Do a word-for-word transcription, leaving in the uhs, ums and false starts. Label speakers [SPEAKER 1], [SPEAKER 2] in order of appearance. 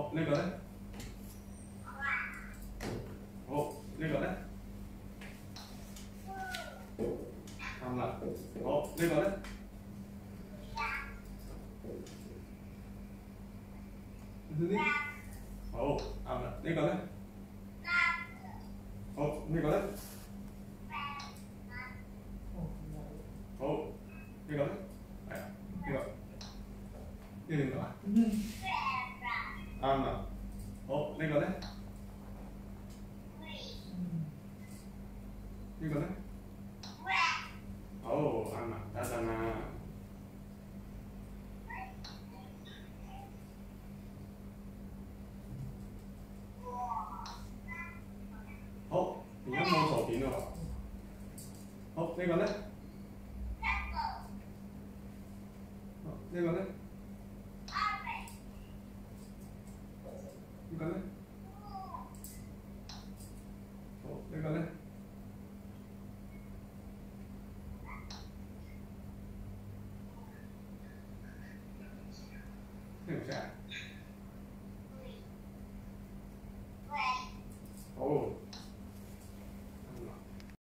[SPEAKER 1] 好，那个呢？好，那个呢？啱啦。好，呢個呢？呢？好，啱啦。呢個呢？好，呢個呢？好，呢個呢？係啊，呢個呢個點讀啊？啱啦。好，呢個呢？呢個呢？好，啱啦，等陣啦。好，而家冇圖片喎。好，呢個呢？好，呢個呢？呢個呢？好，呢個呢？呢唔識啊？